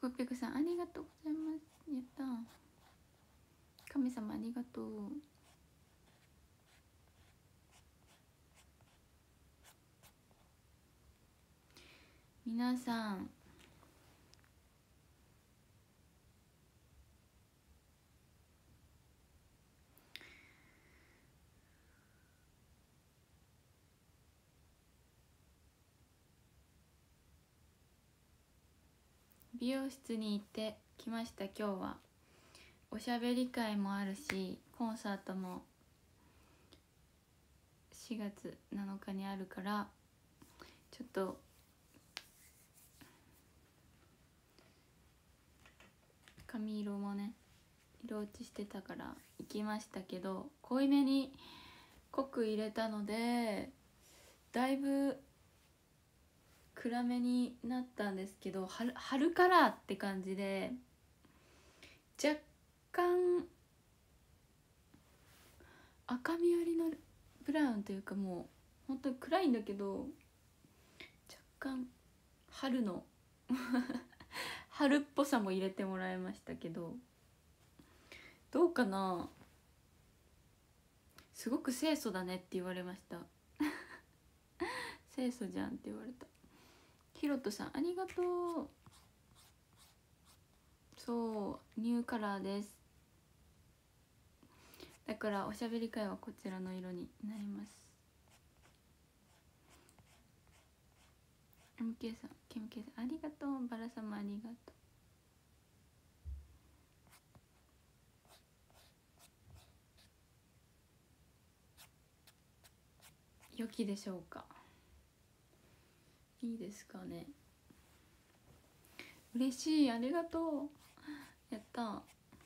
コピコさんありがとうございます。やった、神様ありがとう。皆さん美容室に行ってきました。今日はおしゃべり会もあるし、コンサートも4月7日にあるから、ちょっと髪色もね色落ちしてたから行きましたけど、濃いめに濃く入れたのでだいぶ暗めになったんですけど、春カラーって感じで若干赤み寄りのブラウンというか、もう本当に暗いんだけど若干春の春っぽさも入れてもらいましたけど、どうかな。すごく清楚だねって言われました清楚じゃんって言われた。ひろとさんありがとう。そうニューカラーです。だからおしゃべり会はこちらの色になります。 MK さん KMK さんありがとう。バラ様ありがとう。良きでしょうか。いいですかね。嬉しい、ありがとう。やった。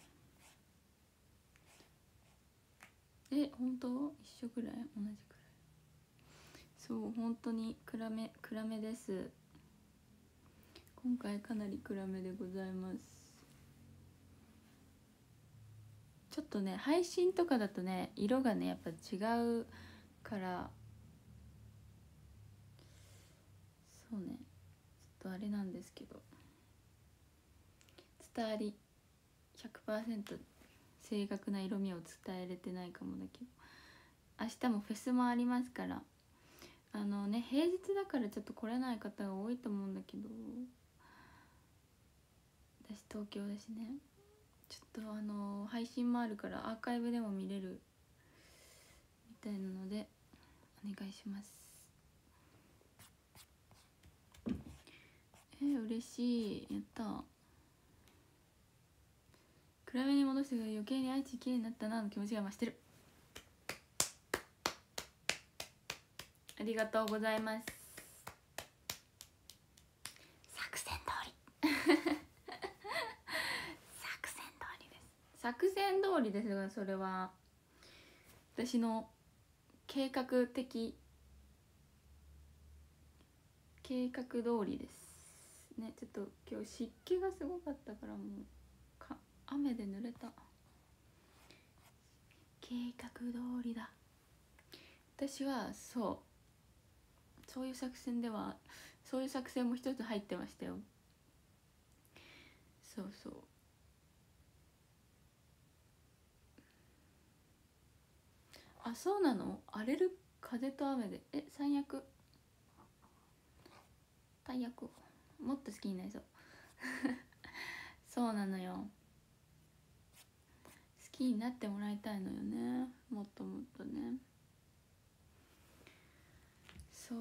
本当一緒ぐらい、同じくらい。そう本当に暗めです。今回かなり暗めでございます。ちょっとね配信とかだとね色がねやっぱ違うから、そうねちょっとあれなんですけど、伝わり 100% 正確な色味を伝えれてないかもだけど、明日もフェスもありますから、平日だからちょっと来れない方が多いと思うんだけど、私東京だしね、ちょっと配信もあるからアーカイブでも見れるみたいなのでお願いします。嬉しい、やった。暗めに戻してくれ余計に愛知綺麗になったなの気持ちが増してる。ありがとうございます。作戦通り作戦通りですが、それは私の計画通りですね。ちょっと今日湿気がすごかったから、もう雨で濡れた。計画通りだ。私はそういう作戦も一つ入ってましたよ。そうあ、そうなの。荒れる風と雨で最悪大役もっと好きになりそうそうなのよ、好きになってもらいたいのよね、もっともっとね。そう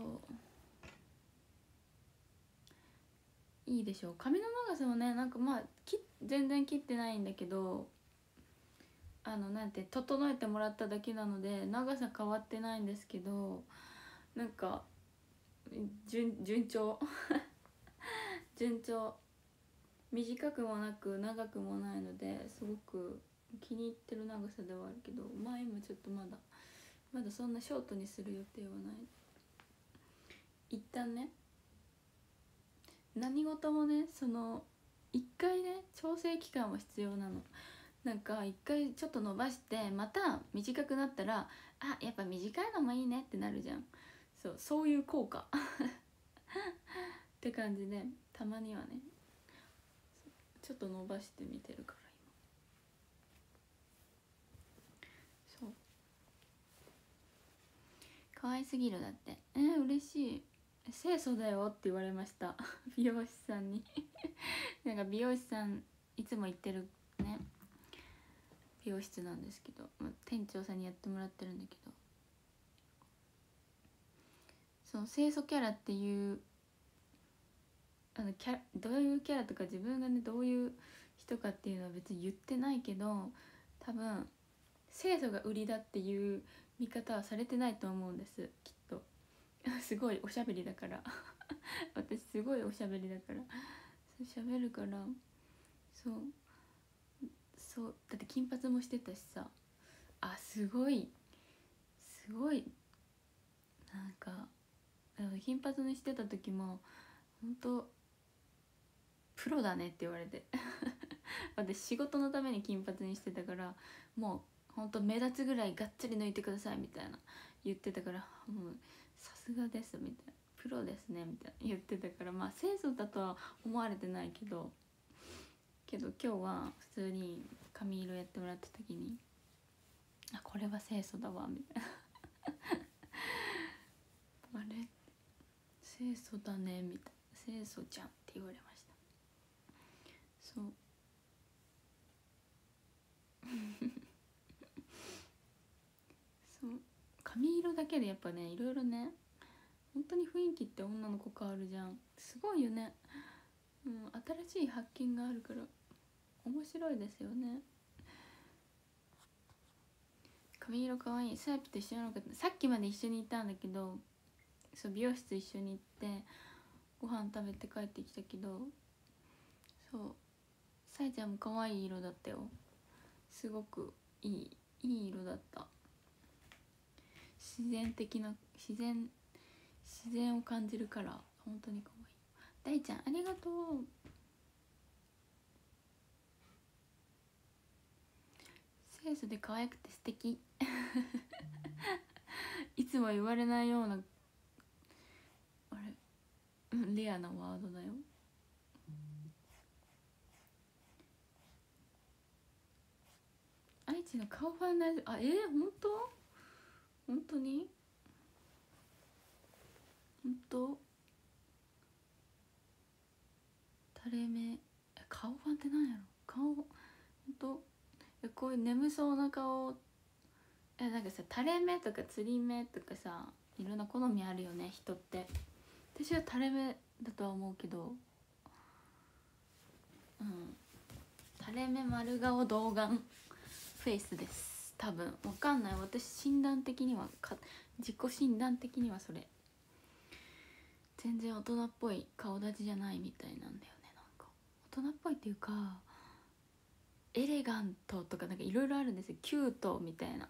いいでしょう。髪の長さもね、なんか全然切ってないんだけど、なんて整えてもらっただけなので長さ変わってないんですけど、なんか順調順調、短くもなく長くもないのですごく気に入ってる長さではあるけど、今ちょっとまだそんなショートにする予定はない。一旦ね何事もね一回ね調整期間は必要なの。なんか一回ちょっと伸ばしてまた短くなったら、やっぱ短いのもいいねってなるじゃん。そういう効果って感じで、たまにはねちょっと伸ばしてみてるから今。そう可愛すぎるだって。嬉しい。清楚だよって言われました美容師さんになんか美容師さんいつも行ってるね美容室なんですけど、店長さんにやってもらってるんだけど、その清楚キャラっていうどういうキャラとか自分がねどういう人かっていうのは別に言ってないけど、多分清楚が売りだっていう見方はされてないと思うんですきっとすごいおしゃべりだから私すごいおしゃべりだからしゃべるから、そうそうだって金髪もしてたしさ、すごいすごいなんか金髪にしてた時も本当プロだねって言われて私仕事のために金髪にしてたから、もうほんと目立つぐらいがっつり抜いてくださいみたいな言ってたから、もうさすがですみたいな、プロですねみたいな言ってたから、まあ清楚だとは思われてないけど今日は普通に髪色やってもらった時にこれは清楚だわみたいなあれ清楚だねみたいな、清楚じゃんって言われました。そうそう髪色だけでやっぱねいろいろね本当に雰囲気って女の子変わるじゃん、すごいよね。新しい発見があるから面白いですよね。髪色かわいい。サイプと一緒なのか、さっきまで一緒にいたんだけど、そう美容室一緒に行ってご飯食べて帰ってきたけど、そうさえちゃんも可愛い色だったよ。すごくいい色だった。自然的な自然を感じるから本当に可愛い。大ちゃんありがとう。清楚で可愛くて素敵いつも言われないようなレアなワードだよ。愛知の顔ファンラジオ、本当に本当垂れ目顔ファンってなんやろ、顔本当こういう眠そうな顔、なんかさ垂れ目とかつり目とかさいろんな好みあるよね人って。私は垂れ目だとは思うけど、垂れ目丸顔童顔フェイスです多分。わかんない、私診断的には自己診断的にはそれ全然大人っぽい顔立ちじゃないみたいなんだよね。なんか大人っぽいっていうかエレガントとかなんかいろいろあるんですよ、キュートみたいな。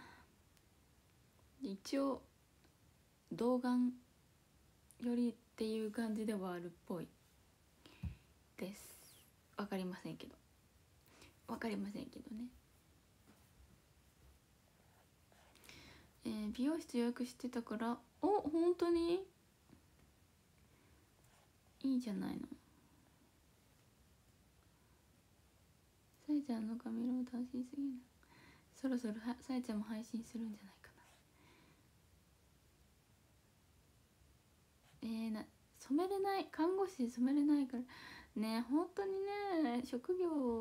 一応童顔よりっていう感じではあるっぽいです。わかりませんけどね。美容室予約してたから。本当にいいじゃないの。さえちゃんの髪色楽しすぎる。そろそろさえちゃんも配信するんじゃないかな。染めれない、看護師で染めれないからね。本当にね職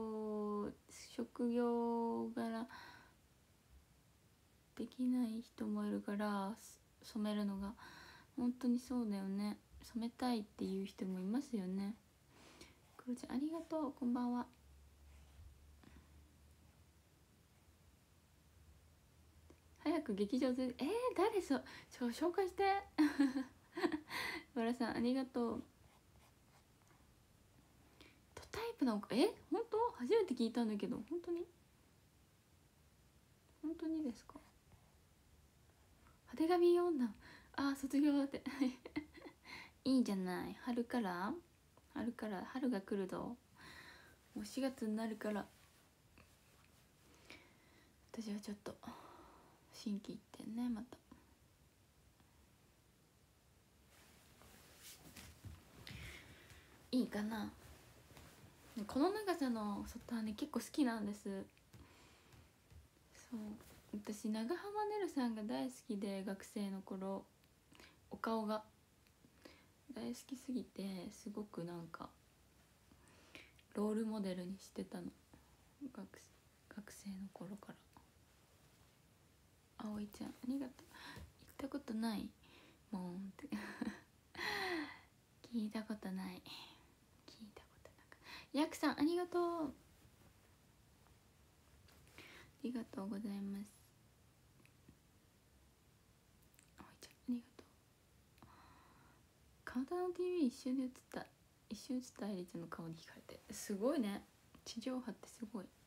業柄できない人もいるから染めるのが本当にそうだよね。染めたいっていう人もいますよね。クロちゃんありがとう、こんばんは。早く劇場で誰紹介してわらさんありがとう。ドタイプの本当初めて聞いたんだけど、本当にですか。派手髪女卒業だっていいじゃない。春が来るぞ。もう4月になるから私はちょっと心機一転ね。またいいかな。 この長さのソターね結構好きなんです。そう、私長濱ねるさんが大好きで、学生の頃お顔が大好きすぎて、すごくなんかロールモデルにしてたの、学生の頃から。葵ちゃんありがとう。行ったことないもんって聞いたことない、聞いたことなく。ヤクさんありがとう、ありがとうございます。葵ちゃんありがとう。カウントダウン TV 一瞬映った愛梨ちゃんの顔に惹かれて、すごいね、地上波ってすごい。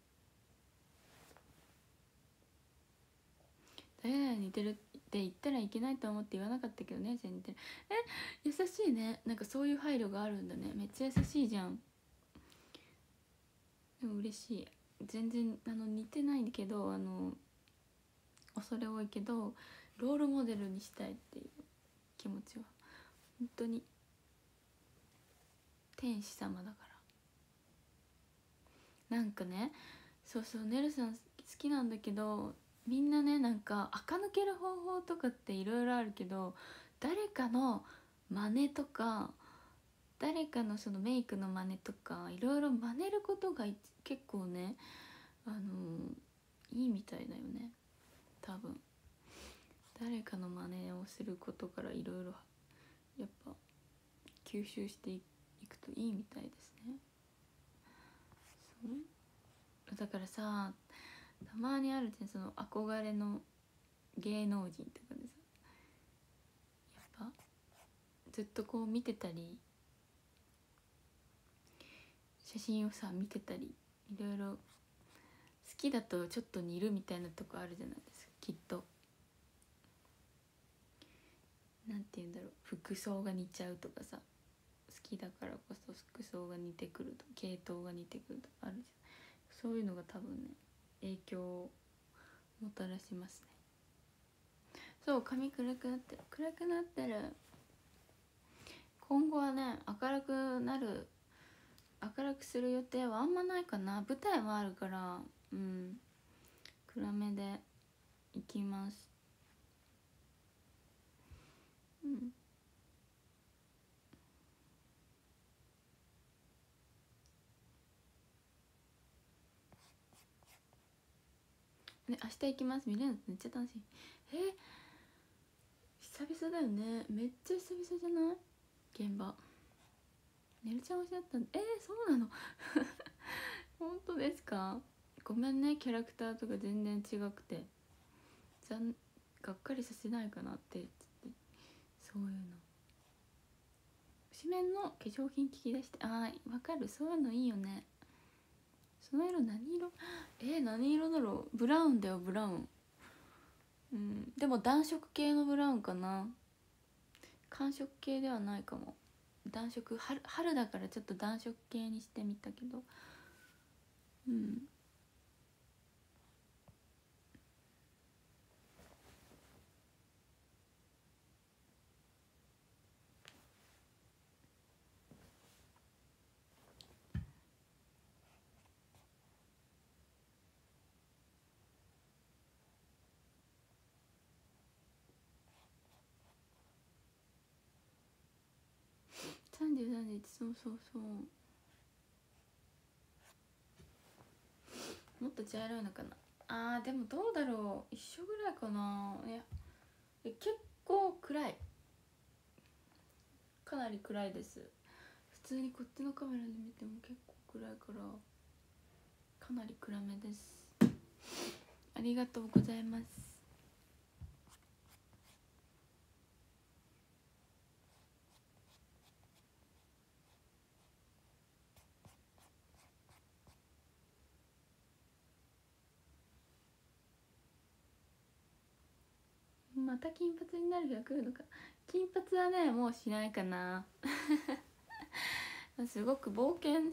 誰々に似てるって言ったらいけないと思って言わなかったけどね、じゃあ似てる。優しいね、なんかそういう配慮があるんだね。めっちゃ優しいじゃん。でも嬉しい。全然似てないけど、恐れ多いけどロールモデルにしたいっていう気持ちは本当に天使様だから。なんかね、そうそう、ねるさん好きなんだけど、みんなね、なんか垢抜ける方法とかっていろいろあるけど、誰かの真似とか、誰かのそのメイクの真似とかいろいろ真似ることが結構ね、いいみたいだよね。多分誰かの真似をすることからいろいろやっぱ吸収していくといいみたいですね。そうだからさ、たまにあるじゃん、その憧れの芸能人とかでさ、やっぱずっとこう見てたり、写真をさ見てたり、いろいろ好きだとちょっと似るみたいなとこあるじゃないですか、きっと。なんて言うんだろう、服装が似ちゃうとかさ、好きだからこそ服装が似てくると、系統が似てくるとかあるじゃん。そういうのが多分ね、影響をもたらしますね。そう、髪暗くなってる、暗くなってる。今後はね、明るくする予定はあんまないかな。舞台もあるから、うん、暗めでいきます。うん。ね、明日行きます。見れるのめっちゃ楽しい。久々だよね。めっちゃ久々じゃない？現場。ねるちゃん推しだったんで。そうなの本当ですか？ごめんね、キャラクターとか全然違くてがっかりさせないかなってそういうの。紙面の化粧品聞き出して、わかる、そういうのいいよね。その色何色？何色だろう。ブラウンだよ、ブラウン。うん、でも暖色系のブラウンかな。寒色系ではないかも。暖色、春だからちょっと暖色系にしてみたけど、うん。33日、そうそうそう。もっと茶色いのかな。でもどうだろう、一緒ぐらいかな。いや、結構暗い、かなり暗いです。普通にこっちのカメラで見ても結構暗いからかなり暗めです。ありがとうございます。また金髪になる日が来るのか。金髪はね、もうしないかなすごく冒険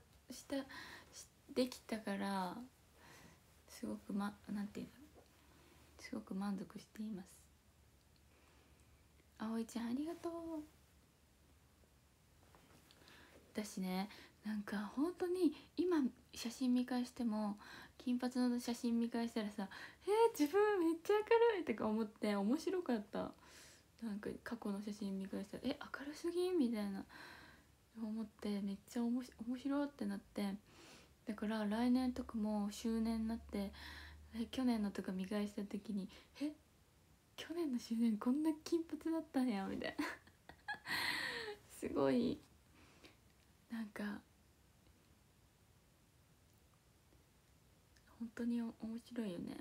できたから、すごくなんていうの、すごく満足しています。葵ちゃんありがとう。 私ね、なんか本当に今写真見返しても、金髪の写真見返したらさ、自分めっちゃ明るいとか思って面白かった。なんか過去の写真見返したら明るすぎんみたいな思って、めっちゃ面白ってなって、だから来年とかも周年になって、去年のとか見返した時に去年の周年こんな金髪だったんやみたいなすごいなんか本当に面白いよね。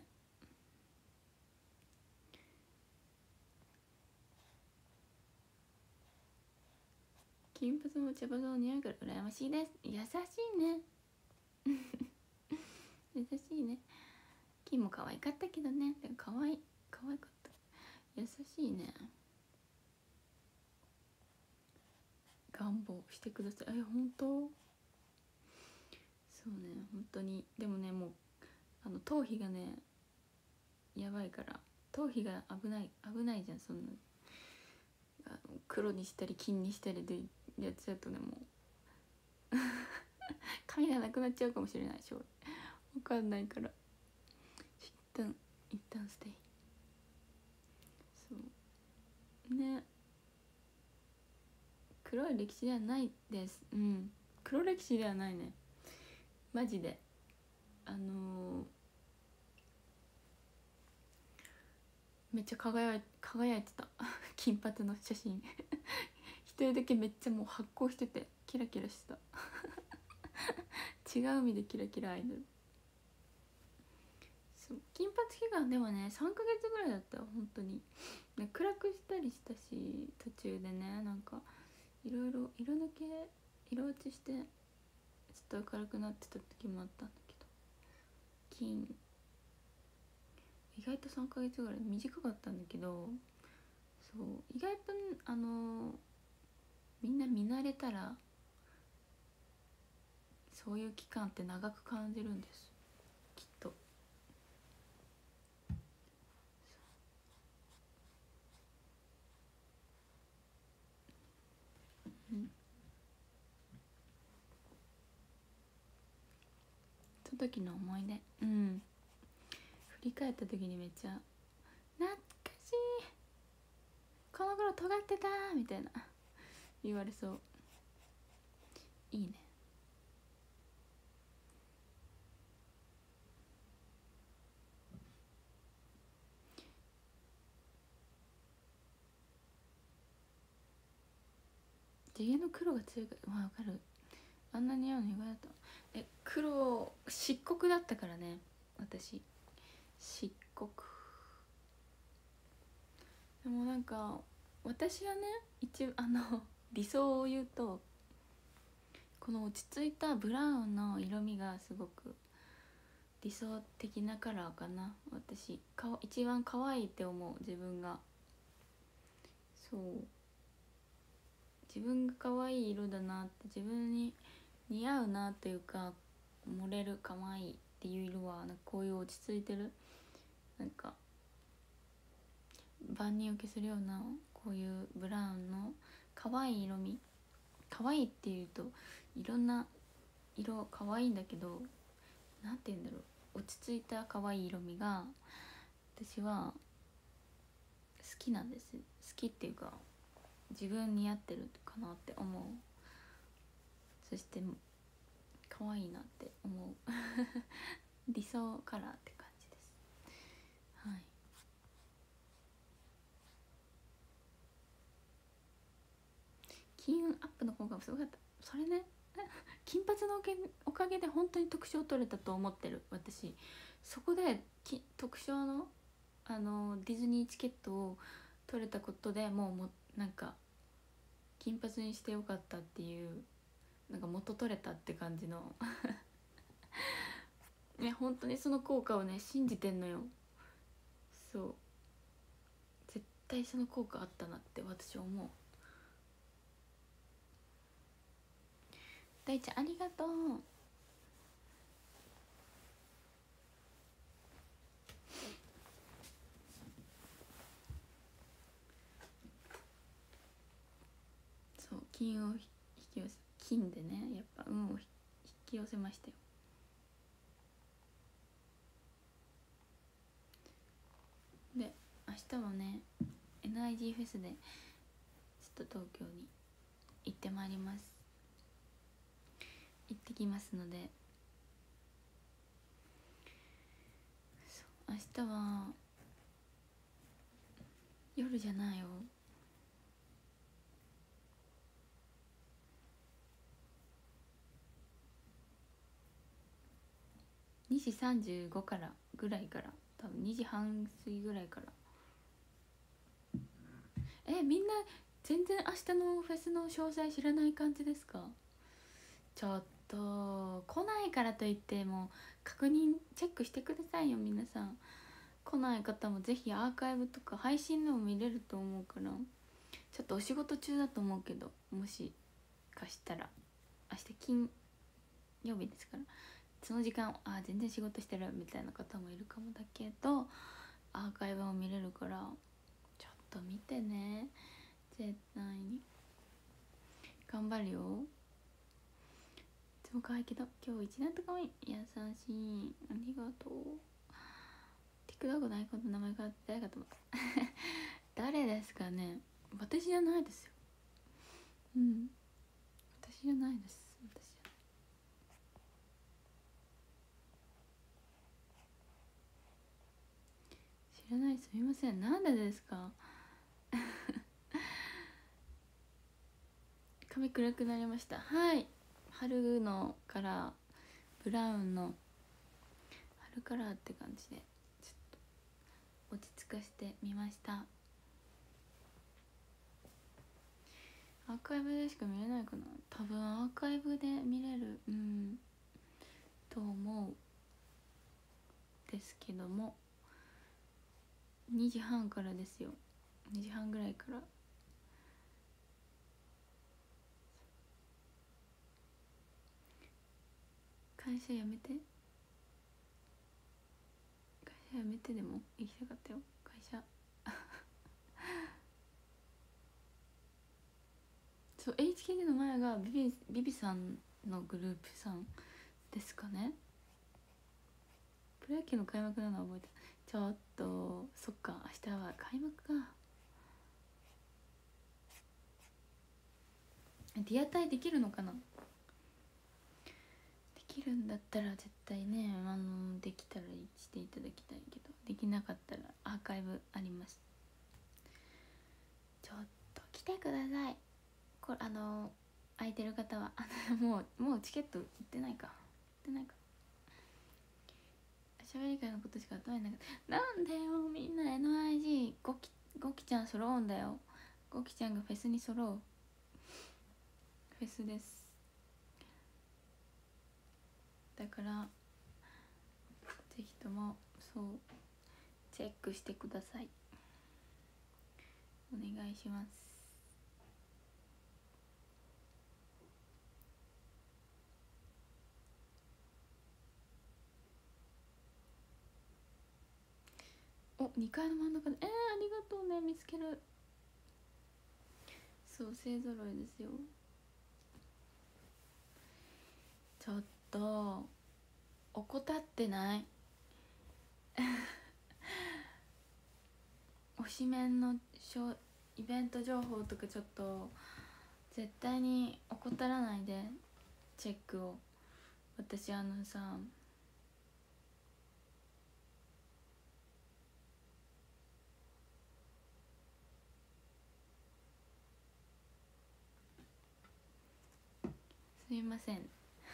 金髪も茶髪も似合うから羨ましいです。優しいね優しいね。金も可愛かったけどね。でも可愛かった。優しいね。願望してください。本当？そうね、本当に。でもね、もう頭皮がねやばいから、頭皮が危ないじゃん、そんな黒にしたり金にしたりでやっちゃうとね、もう髪がなくなっちゃうかもしれないし、分かんないから、一旦ステイ。そうね、黒い歴史ではないです。黒歴史ではないね、マジで。めっちゃ輝いてた金髪の写真一人だけめっちゃもう発光しててキラキラしてた違う意味でキラキラアイドル。そう、金髪期間でもね3ヶ月ぐらいだったよ本当に。暗くしたりしたし、途中でね、なんかいろいろ色抜け色落ちしてちょっと明るくなってた時もあったんだけど、金意外と3ヶ月ぐらい短かったんだけど、そう意外とみんな見慣れたらそういう期間って長く感じるんです、きっと。その時の思い出、振り返った時にめっちゃ懐かしい、この頃尖ってたみたいな言われそう。いいね。地毛の黒が強いから、分かる。あんなに合うの意外だった。黒漆黒だったからね、私漆黒。でもなんか私はね、理想を言うと、この落ち着いたブラウンの色味がすごく理想的なカラーかな。私一番可愛いって思う、自分が。そう、自分が可愛い色だなって、自分に似合うなというか、盛れる可愛いっていう色はなんかこういう落ち着いてる、なんか万人受けするようなこういうブラウンの可愛い色味、可愛いっていうといろんな色可愛いんだけど、なんて言うんだろう、落ち着いた可愛い色味が私は好きなんです。好きっていうか自分に合ってるかなって思う。そして可愛いなって思う理想カラーって感じです。はい。金運アップの効果もすごかった。それね金髪のおかげで本当に特賞取れたと思ってる私。そこで特賞のディズニーチケットを取れたことでもうなんか金髪にしてよかったっていう、なんか元取れたって感じのね、本当にその効果をね信じてんのよ。そう、絶対その効果あったなって私は思う。大ちゃんありがとう。そう、金を引き寄せ、 金でねやっぱ運を引き寄せましたよ。で明日はね NIG フェスでちょっと東京に行ってまいります。行ってきますので、明日は夜じゃないよ、2時35からぐらいから、多分2時半過ぎぐらいから。みんな全然明日のフェスの詳細知らない感じですか？ちょっと来ないからといっても確認チェックしてくださいよ皆さん。来ない方もぜひアーカイブとか配信でも見れると思うから、ちょっとお仕事中だと思うけど、もしかしたら明日金曜日ですから、その時間全然仕事してるみたいな方もいるかもだけど、アーカイブも見れるからちょっと見てね、絶対に頑張るよ。いつも可愛いけど今日一段と可愛い、優しい、ありがとう。TikTok のアイコンの名前が誰かと思った誰ですかね？私じゃないですよ。私じゃないです。知らない、すみません。なんでですか髪暗くなりました。はい、春のカラー、ブラウンの春カラーって感じでちょっと落ち着かしてみました。アーカイブでしか見れないかな、多分アーカイブで見れると思うですけども、2時半からですよ。2時半ぐらいから。会社辞めて、会社辞めてでも行きたかったよ、会社そう、 HKT の前がビビさんのグループさんですかね。プロ野球の開幕なのは覚えてた。ちょっとそっか、明日は開幕か。リアタイできるのかな？できるんだったら絶対ね、できたらしていただきたいけど、できなかったらアーカイブあります。ちょっと来てください。これ空いてる方はもうチケット売ってないか、売ってないか。喋り会のことしか頭になかった。なんでよ、みんな NIG ゴキちゃん揃うんだよ。ゴキちゃんがフェスに揃うフェスです。だからぜひともそうチェックしてください。お願いします。お、2階の真ん中でありがとうね、見つける。そう、勢ぞろいですよ。ちょっと怠ってない推しメンのイベント情報とかちょっと絶対に怠らないでチェックを。私さ、すみません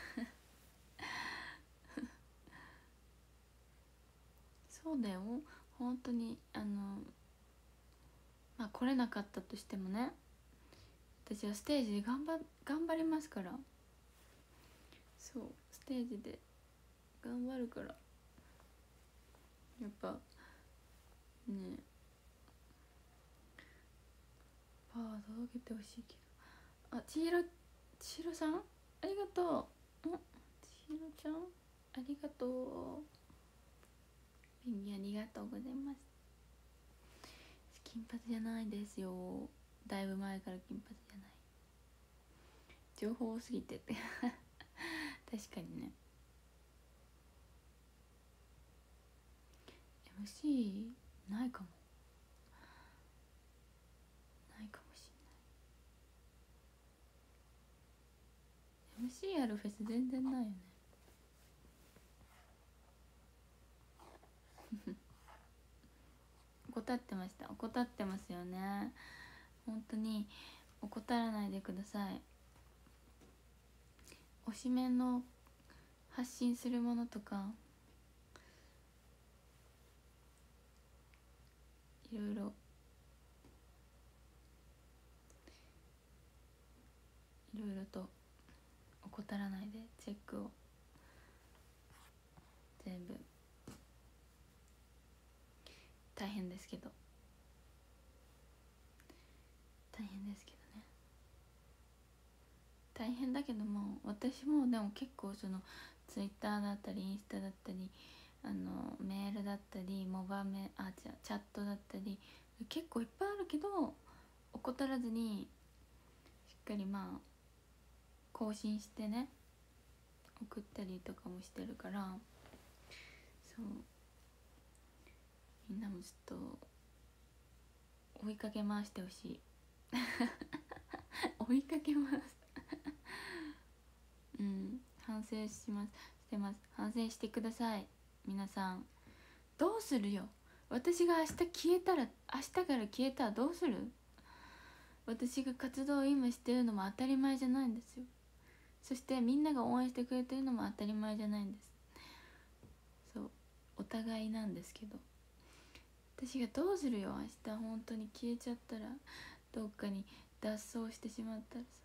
そうだよ、本当に来れなかったとしてもね、私はステージで頑張りますから。そう、ステージで頑張るから。やっぱね、パワー届けてほしいけど。千尋さんありがとう。千尋ちゃんありがとう。ペンギンありがとうございます。金髪じゃないですよ、だいぶ前から金髪じゃない。 情報多すぎてって確かにね。 MC ないかも、ないかもしれない。 MC やるフェス全然ないよね怠ってました。怠ってますよね、本当に怠らないでください。推しメンの発信するものとかいろいろと怠らないでチェックを全部。大変ですけどね、大変だけども、私もでも結構そのツイッターだったりインスタだったりメールだったりチャットだったり結構いっぱいあるけど、怠らずにしっかりまあ更新してね送ったりとかもしてるから、そうみんなもちょっと追いかけ回してほしい追いかけ回す反省してます。反省してください皆さん。どうするよ、私が明日から消えたらどうする。私が活動を今してるのも当たり前じゃないんですよ。そしてみんなが応援してくれてるのも当たり前じゃないんです。そうお互いなんですけど、私がどうするよ明日本当に消えちゃったら、どっかに脱走してしまったら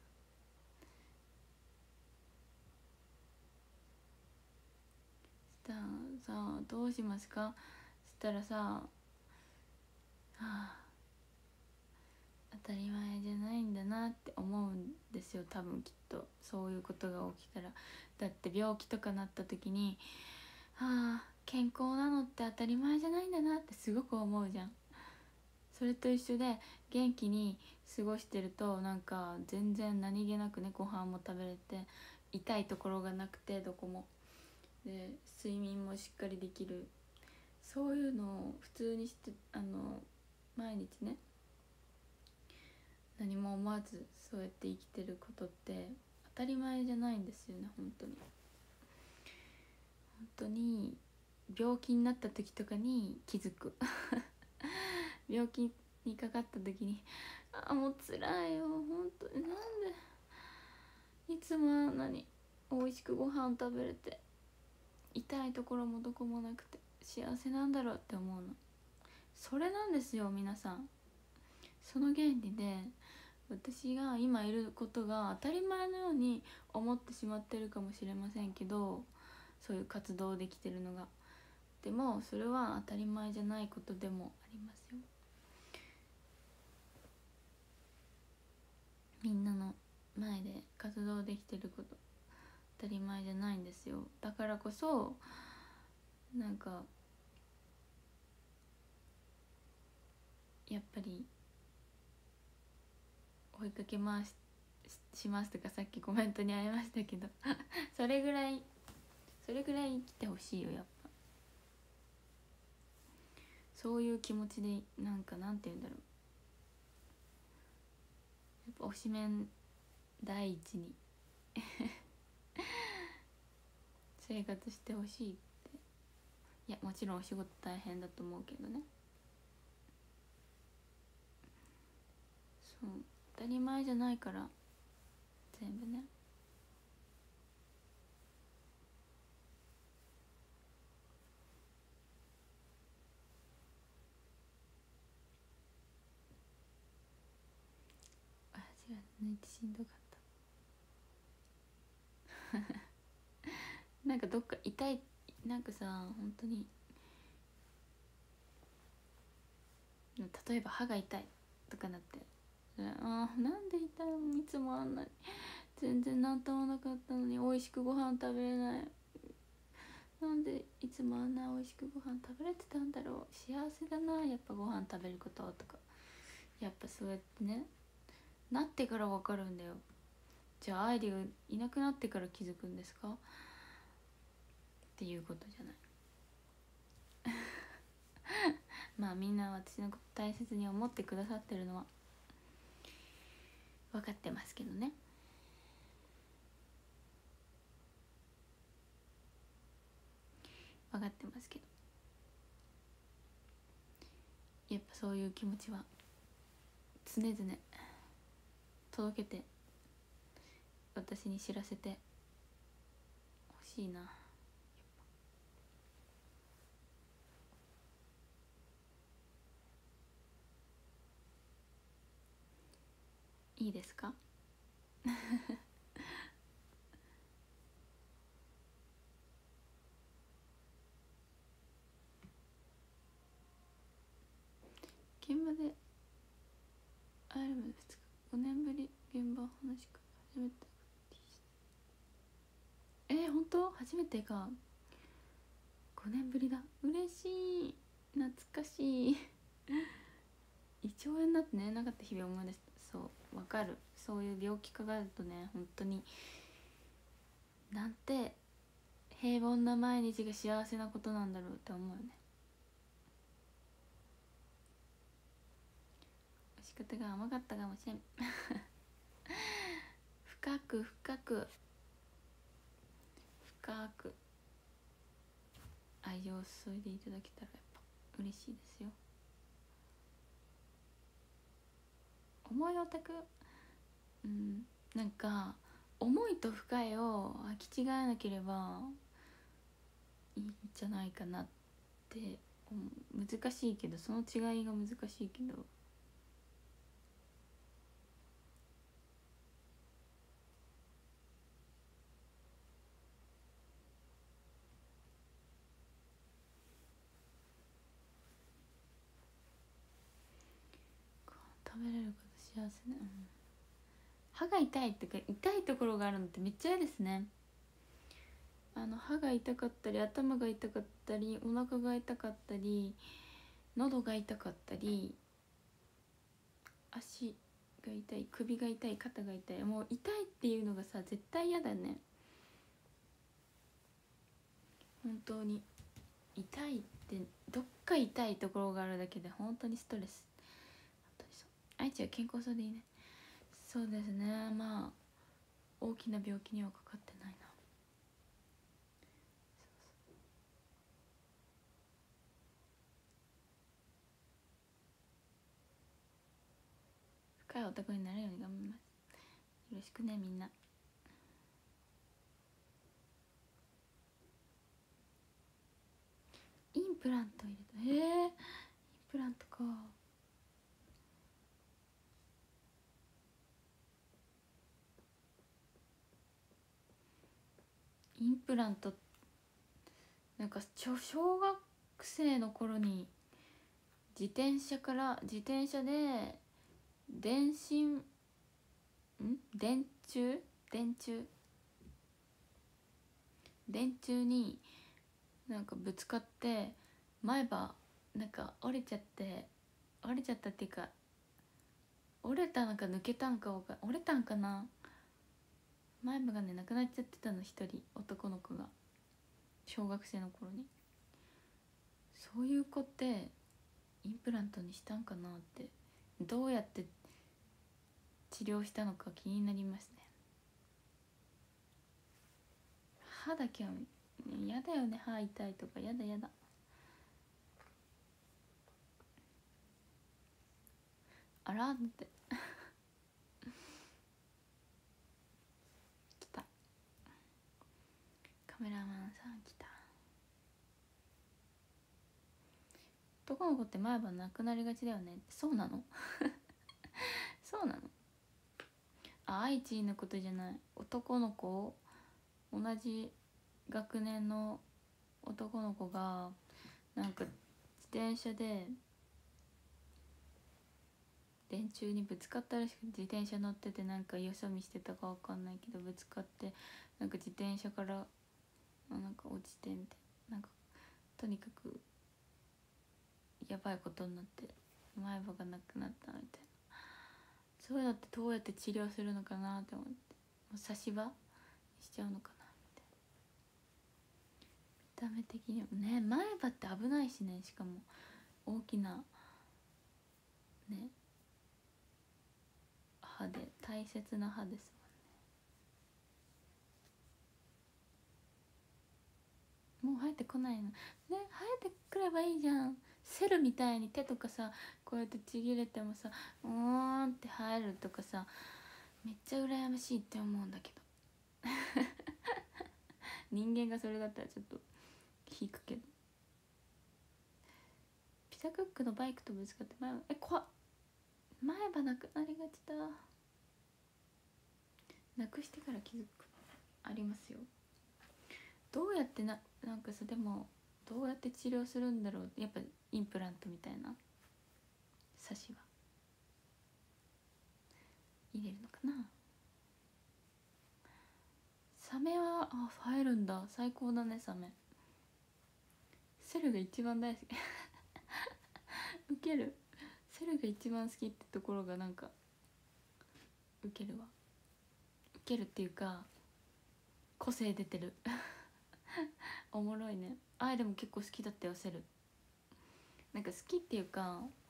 さあどうしますか。そしたらさ、はあ、当たり前じゃないんだなって思うんですよ多分きっと。そういうことが起きたら、だって病気とかなった時に、はあ健康なのって当たり前じゃないんだなってすごく思うじゃん。それと一緒で元気に過ごしてるとなんか全然何気なくねご飯も食べれて、痛いところがなくてどこもで睡眠もしっかりできる、そういうのを普通にして毎日ね何も思わずそうやって生きてることって当たり前じゃないんですよね。本当に病気になった時とかに気づく病気にかかった時に、もう辛いよ本当に、なんでいつもあんなに美味しくご飯食べれて痛いところもどこもなくて幸せなんだろうって思うの。それなんですよ皆さん。その原理で私が今いることが当たり前のように思ってしまってるかもしれませんけど、そういう活動できてるのが、でもそれは当たり前じゃないことでもありますよ。みんなの前で活動できてること当たり前じゃないんですよ。だからこそなんかやっぱり追いかけ回しますとかさっきコメントにありましたけどそれぐらい生きてほしいよやっぱ。そういう気持ちでなんて言うんだろう、やっぱ推しメン第一に生活してほしいって。いやもちろんお仕事大変だと思うけどね、そう当たり前じゃないから全部ね。足が抜いてしんどかったなんかどっか痛い、なんかさ本当に例えば歯が痛いとかなって、なんで痛いの、いつもあんなに全然なんともなかったのに美味しくご飯食べれない、なんでいつもあんな美味しくご飯食べれてたんだろう、幸せだなやっぱご飯食べることとか、やっぱそうやってねなってから分かるんだよ。 じゃあ愛理がいなくなってから気づくんですかっていうことじゃないまあみんな私のこと大切に思ってくださってるのは分かってますけどね。分かってますけど、やっぱそういう気持ちは常々届けて私に知らせてほしいな。いいですか現場で会えるまで2日、5年ぶり現場話しか初めて。本当初めてか。5年ぶりだ。嬉しい、懐かしい胃腸炎になって寝れなかった日々を思い出した。そうわかる。そういう病気かかるとね、本当になんて平凡な毎日が幸せなことなんだろうって思うよね。仕方が甘かったかもしれん深く深く深く愛情を注いでいただけたらやっぱ嬉しいですよ。思いオタク、なんか思いと深いを履き違えなければいいんじゃないかなって難しいけど、その違いが難しいけど、食べれること幸せね、歯が痛いってか痛いところがあるのってめっちゃ嫌ですね。歯が痛かったり頭が痛かったりお腹が痛かったり喉が痛かったり足が痛い、首が痛い、肩が痛い、もう痛いっていうのがさ絶対嫌だね。本当に痛いってどっか痛いところがあるだけで本当にストレス。本当にそう。愛知は健康そうでいいね。そうですね、まあ大きな病気にはかかってないな。深い男になれるように頑張ります。よろしくねみんな。インプラント入れた。インプラントか。インプラントなんか小学生の頃に自転車で電信電柱電柱になんかぶつかって前歯なんか折れちゃったっていうか折れたのか抜けたんか折れたんかな。前歯がねなくなっちゃってたの、一人男の子が小学生の頃に。そういう子ってインプラントにしたんかなって、どうやって治療したのか気になりますね。歯だけは嫌だよね、歯痛いとかやだ。あらって来た、カメラマンさん来た。男の子って前歯なくなりがちだよね。そうなのそうなの。愛知のことじゃない、男の子、同じ学年の男の子がなんか自転車で電柱にぶつかったらしくて、自転車乗っててなんかよそ見してたかわかんないけどぶつかってなんか自転車からなんか落ちてみたいな、なんかとにかくやばいことになって前歯がなくなったみたいな。そうやってどうやって治療するのかなって思って、 う差し歯にしちゃうのかなみたいな。見た目的にもね、前歯って危ないしね、しかも大きなね歯で、大切な歯ですもんね。もう生えてこないのね。生えてくればいいじゃん。セルみたいに手とかさ、こうやってちぎれてもさ、うーんって生えるとかさ、めっちゃ羨ましいって思うんだけど人間がそれだったらちょっと引くけど。ピザクックのバイクとぶつかって怖っ、前歯なくなりがちだ。なくしてから気づくありますよ。どうやってなんかさ、でもどうやって治療するんだろう。やっぱインプラントみたいな差し歯入れるのかな。サメは生えるんだ。最高だねサメ。セルが一番大好きウケる。セルが一番好きってところがなんかウケるわ。ウケるっていうか個性出てるおもろいね。でも結構好きだったよセル。なんか好きっていうか、なんか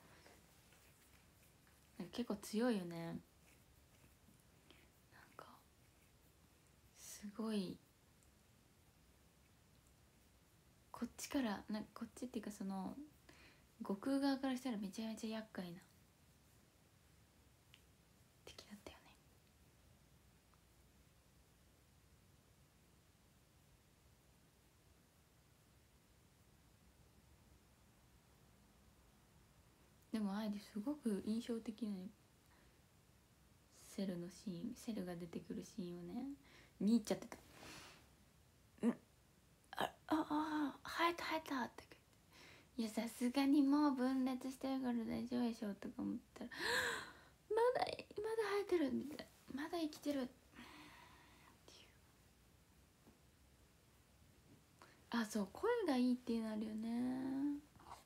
結構強いよね。なんかすごい、こっちからこっちっていうかその悟空側からしたらめちゃめちゃ厄介な敵だったよね。でもすごく印象的なセルのシーン、セルが出てくるシーンをね見入っちゃってた。生えたって言って、いやさすがにもう分裂してるから大丈夫でしょとか思ったらまだ生えてるみたいな、まだ生きてるっていう。そう、声がいいっていうのあるよね。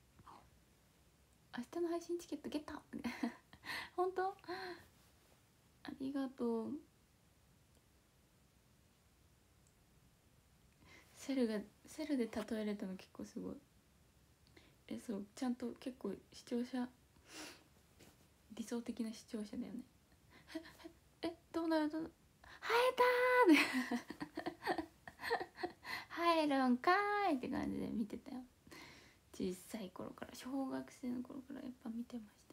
明日の配信チケットゲット本当ありがとう。セルで例えれたの結構すごい。そう、ちゃんと結構視聴者、理想的な視聴者だよねどうなる生えたー生えるんかーいって感じで見てたよ。小さい頃から、小学生の頃からやっぱ見てました。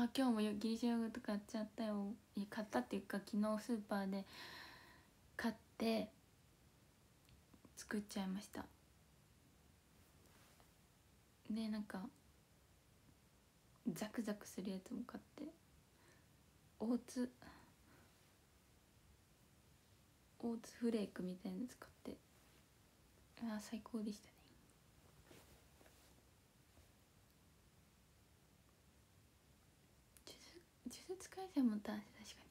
今日もギリシャヨーグルト買っちゃったよ。買ったっていうか昨日スーパーで買って作っちゃいました。でなんかザクザクするやつも買って、オーツフレークみたいなの使って、最高でしたね。呪術廻戦も確かに。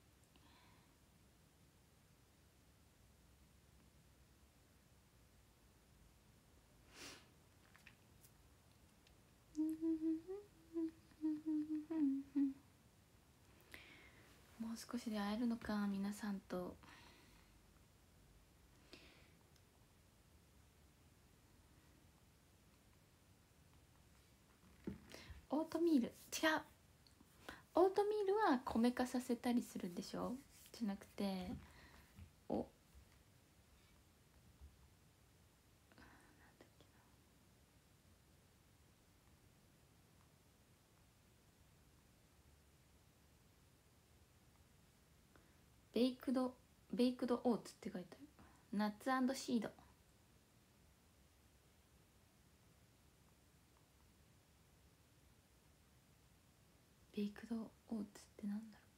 もう少しで会えるのか皆さんと。オートミール違う。オートミールは米化させたりするでしょ。じゃなくてベイクドオーツって書いてある。ナッツ&シード。ベイクドオーツってなんだろ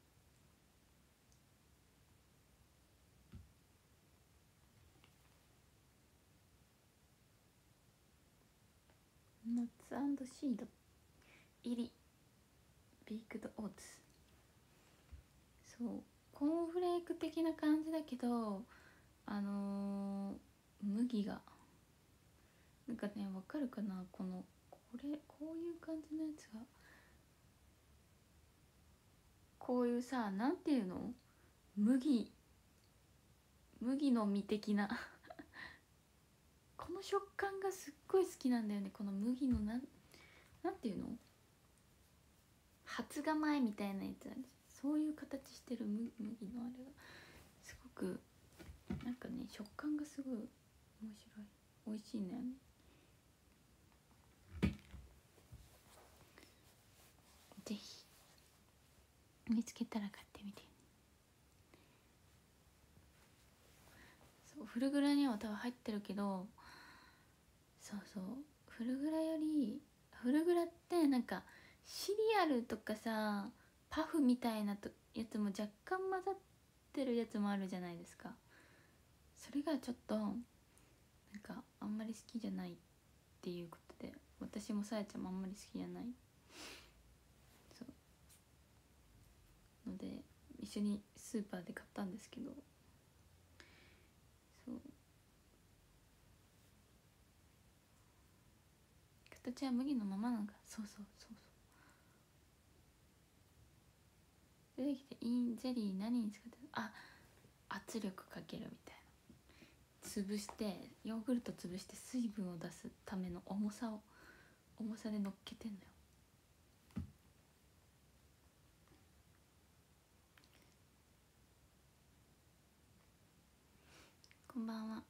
う。ナッツ&シード入りベイクドオーツ。そう、コーンフレーク的な感じだけど麦がなんかね、わかるかな、こういう感じのやつがこういうさ、なんていうの、麦の実的なこの食感がすっごい好きなんだよね。この麦のなんていうの、発芽前みたいなやつなんです。そういう形してる麦のあれがすごくなんかね、食感がすごい面白い、美味しいんだよね。ぜひ見つけたら買ってみて。そう、フルグラには多分入ってるけど、そうそう、フルグラより、フルグラってなんかシリアルとかさ、パフみたいなやつも若干混ざってるやつもあるじゃないですか。それがちょっとなんかあんまり好きじゃないっていうことで、私もさやちゃんもあんまり好きじゃない、そうので一緒にスーパーで買ったんですけど、そう、形は麦のままなんか、そうそうそうそう、出てきて、ゼリー何に使ってる、あ、圧力かけるみたいな、潰してヨーグルト潰して水分を出すための重さで乗っけてんのよ。こんばんは。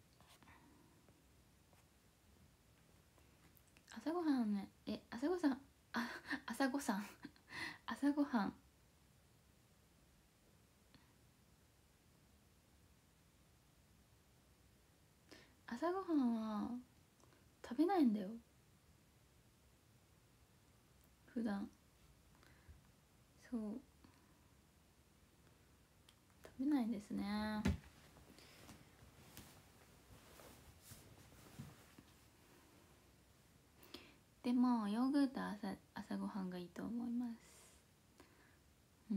朝ごはんね、朝ごはん、朝ごはん朝ごはん、朝ごはんは食べないんだよ普段。そう、食べないですね。でもヨーグルトは朝ごはんがいいと思います。うん。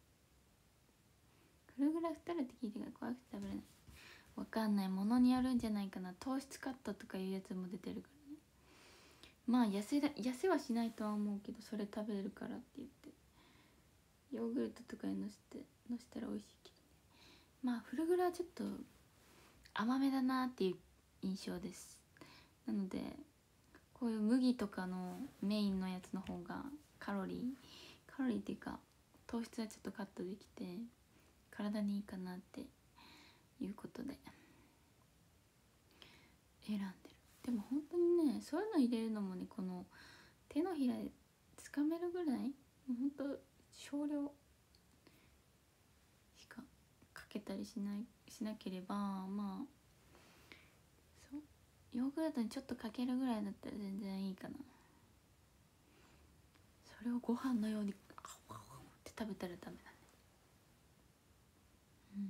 フルグラ太るって聞いてから怖くて食べれない。わかんない、ものによるんじゃないかな。糖質カットとかいうやつも出てるからね。まあ痩せはしないとは思うけど、それ食べるからって言ってヨーグルトとかにのせたら美味しいけどね。まあフルグラはちょっと甘めだなっていう印象です。なのでこういう麦とかのメインのやつの方がカロリーっていうか糖質はちょっとカットできて体にいいかなっていうことで選んでる。でも本当にね、そういうの入れるのもね、この手のひらでつかめるぐらい、もうほんと少量しかかけたりしなければ、まあそうヨーグルトにちょっとかけるぐらいだったら全然いいかな。それをご飯のようにって食べたらダメだね。うん、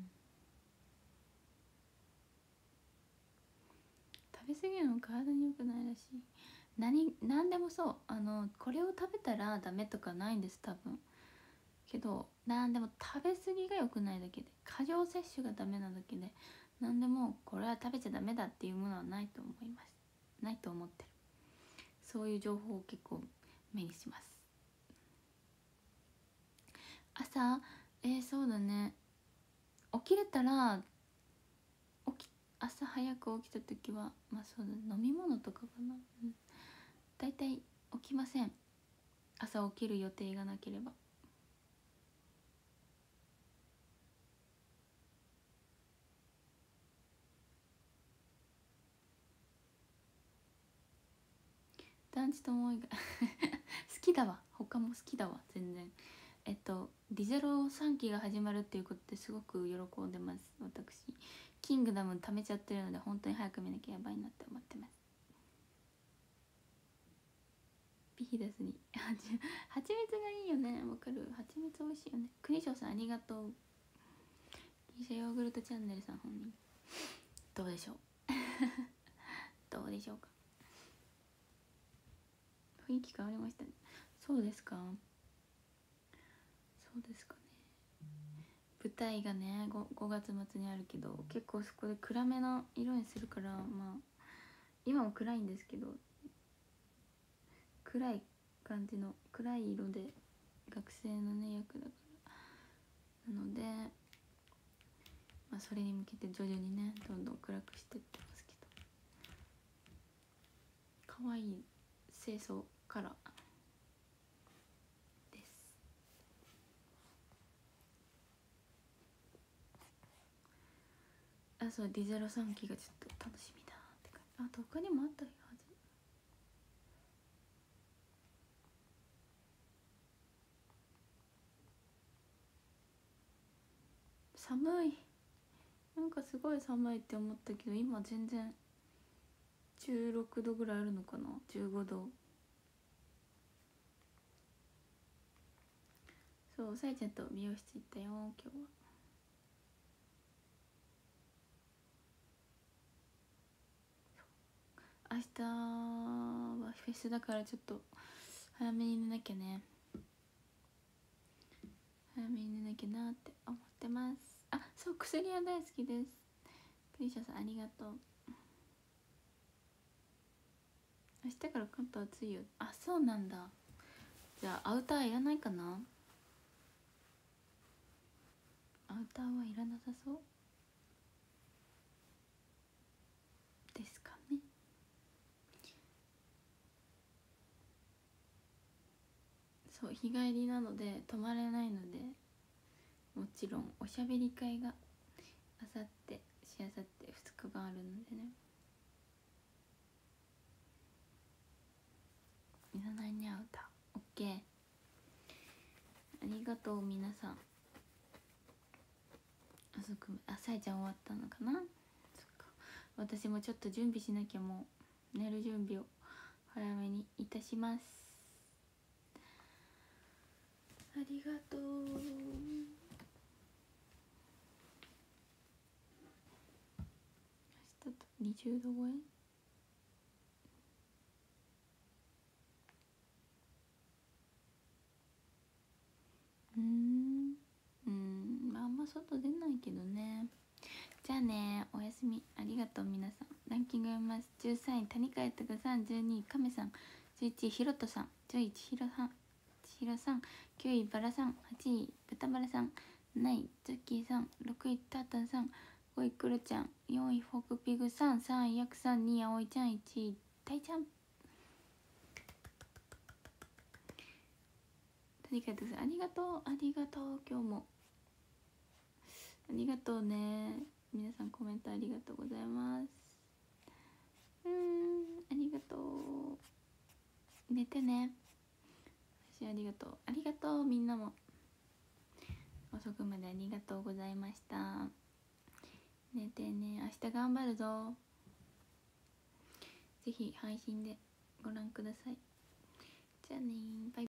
食べ過ぎるの体に良くないらしい。何でもそう、これを食べたらダメとかないんです多分。けど何でも食べ過ぎが良くないだけで、過剰摂取がダメなだけで、何でもこれは食べちゃダメだっていうものはないと思います。ないと思ってる。そういう情報を結構目にします。朝、そうだね、起きれたら朝早く起きた時はまあそうだ、飲み物とかかな。うん、だいたい起きません、朝起きる予定がなければ。団地と思いが好きだわ、他も好きだわ全然。ディゼロ3期が始まるっていうことですごく喜んでます。私キングダム貯めちゃってるので本当に早く見なきゃやばいなって思ってます。ビヒダスに蜂蜜がいいよね。わかる、蜂蜜美味しいよね。国章さんありがとう。ギリシャヨーグルトチャンネルさん本人どうでしょうどうでしょうか。雰囲気変わりましたね。そうですか、そうですかね。舞台がね 5月末にあるけど、結構そこで暗めの色にするから、まあ今も暗いんですけど、暗い感じの暗い色で学生のね役だからそれに向けて徐々にねどんどん暗くしてってますけど、可愛い清掃カラーです。あ、そう、ディゼロ3期がちょっと楽しみだって感じ。あと他にもあったはず。寒い、なんかすごい寒いって思ったけど今全然16度ぐらいあるのかな、15度。そう、さえちゃんと美容室行ったよ今日は。明日はフェスだからちょっと早めに寝なきゃね、早めに寝なきゃなって思ってます。あ、そう、薬は大好きです。クリシャさんありがとう。明日から関東暑いよ。あ、そうなんだ。じゃあアウターいらないかな。アウターはいらなさそうですかね。そう、日帰りなので泊まれないので、もちろんおしゃべり会があさってしあさって2日間あるのでね、いらないねアウター。オッケー、ありがとう皆さん。遅く、あ、さえちゃん終わったのかな。そっか、私もちょっと準備しなきゃ。もう寝る準備を早めにいたします。ありがとう。明日と20度超え。あんま外出ないけどね。じゃあね、おやすみ。ありがとう皆さん。ランキング読みます。13位谷川豊さん、12位亀さん、11位ひろとさん、10位千尋さん、9位バラさん、8位豚バラさん、7位ズッキーさん、6位タータンさん、5位クロちゃん、4位フォークピグさん、3位ヤクさん、2位あおいちゃん、1位たいちゃん。谷川豊さんありがとう、ありがとう。今日もありがとうね。皆さんコメントありがとうございます。ありがとう。寝てね。私ありがとう、ありがとう。みんなも遅くまでありがとうございました。寝てね、明日頑張るぞ。ぜひ配信でご覧ください。じゃあね、バイバイ。